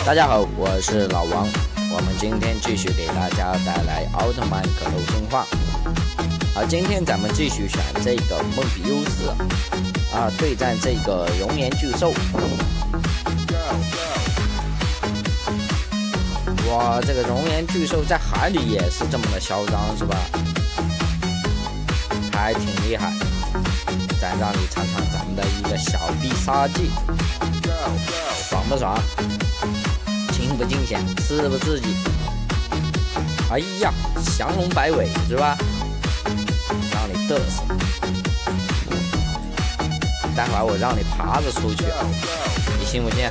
大家好，我是老王，我们今天继续给大家带来奥特曼格斗进化。今天咱们继续选这个梦比优斯对战这个熔岩巨兽。哇，这个熔岩巨兽在海里也是这么的嚣张，是吧？还挺厉害。咱让你尝尝咱们的一个小必杀技，爽不爽？惊不惊险？刺不刺激？哎呀，降龙摆尾是吧？让你嘚瑟。待会儿我让你爬着出去，你信不信？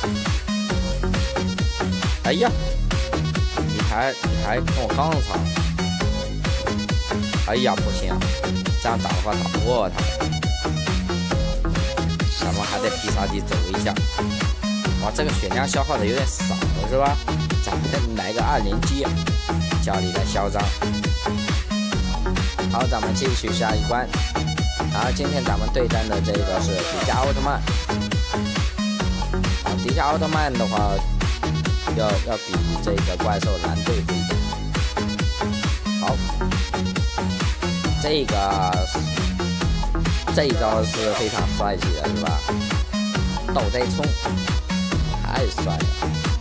哎呀，你还跟我杠上。哎呀，不行，这样打的话打不过他。咱们还得必杀技走一下。哇，这个血量消耗的有点少是吧？咱们来个2连击，叫你的嚣张。好，咱们继续下一关。今天咱们对战的这个是迪迦奥特曼。迪迦奥特曼的话，要比这个怪兽难对付一点。好，这一招是非常帅气的，是吧？斗贼冲，太帅了！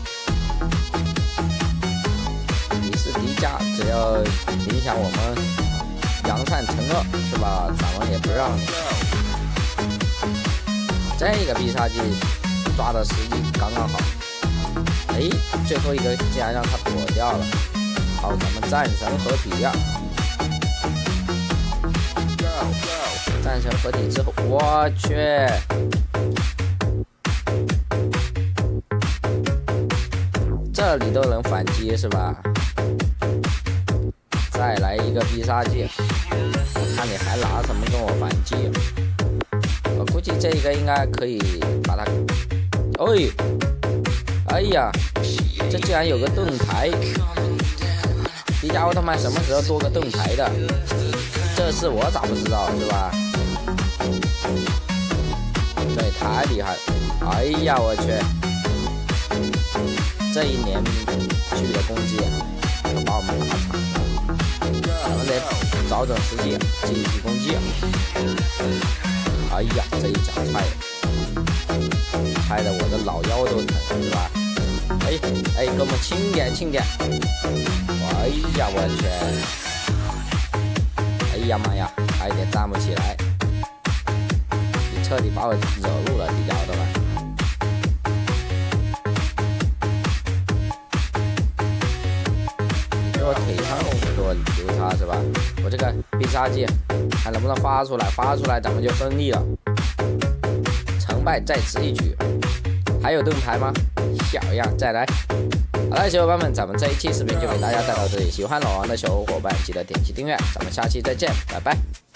你是迪迦，只要影响我们扬善惩恶，是吧？咱们也不让你。这个必杀技抓的时机刚刚好。最后一个竟然让他躲掉了。好，咱们战神合体呀！战神合体之后，我去，这里都能反击是吧？再来一个必杀技，看你还拿什么跟我反击？我估计这个应该可以把它。哎呀，这竟然有个盾牌！迪迦奥特曼什么时候多个盾牌的？这事我咋不知道是吧？这也太厉害了！哎呀，我去！这一连续的攻击可把我们打惨了。咱们得找准时机继续攻击。哎呀，这一脚踹得我的老腰都疼是吧？给我们轻点轻点！哎呀，我去！哎呀妈呀，差一点站不起来！你彻底把我惹怒了，迪迦奥特曼！你给我腿上给我留他是吧？我这个必杀技看能不能发出来，发出来咱们就胜利了。成败在此一举。还有盾牌吗？小样，再来！好了，小伙伴们，咱们这一期视频就给大家带到这里。喜欢老王的小伙伴记得点击订阅，咱们下期再见，拜拜。